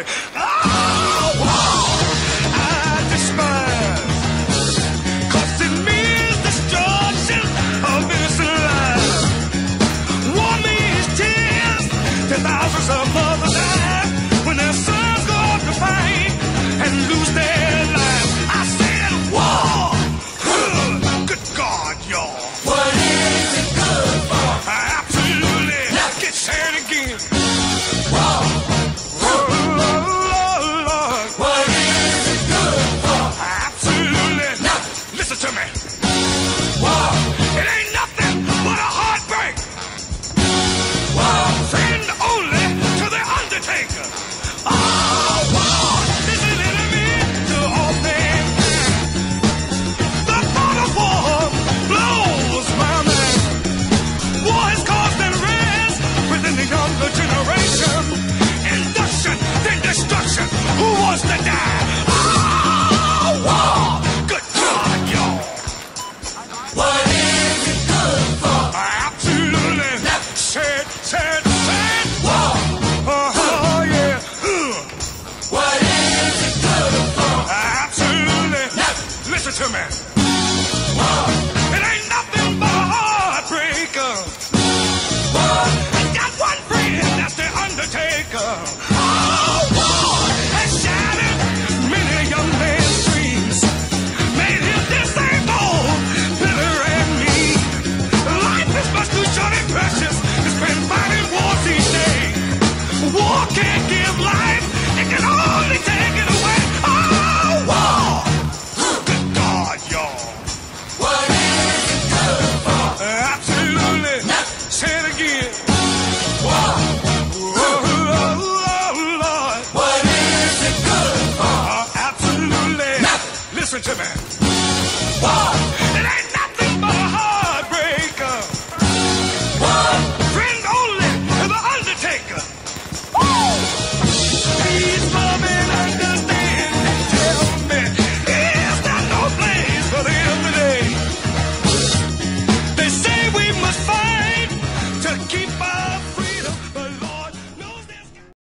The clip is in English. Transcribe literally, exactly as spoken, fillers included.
it. Oh, war, I despise. 'Cause it means destruction of innocent lives. War means tears. Ten thousands of mothers die when their sons go out to fight and lose their lives. I said war. Good God, y'all. What is it good for? Absolutely. Let's get sad again. War. Oh, Lord. What is it good for? Absolutely. Nothing. Listen to me. War. It ain't nothing but a heartbreak. War. Friend only to the undertaker. Oh, war is an enemy to all mankind. The thought of war blows my mind. War has caused unrest within the younger generation. Induction, then destruction. Who wants to die? Oh, war. Good God, y'all. What is it good for? Absolutely. Sad, sad, sad. War. Oh, yeah. Ugh. What is it good for? Absolutely. Nothing. Listen to me. War. It ain't nothing but a heartbreaker. War. I got one friend, that's the undertaker. Oh, war has shattered many young men's dreams. Made him disabled, bitter and mean. Life is much too short and precious to spend fighting wars each day. War can't give life, it can only take it away. Oh, war! Good God, y'all. What is it good for? Absolutely. Nothing. Say it again. War. Oh, oh, oh, Lord. What is it good for? Oh, absolutely. Nothing. Listen to me.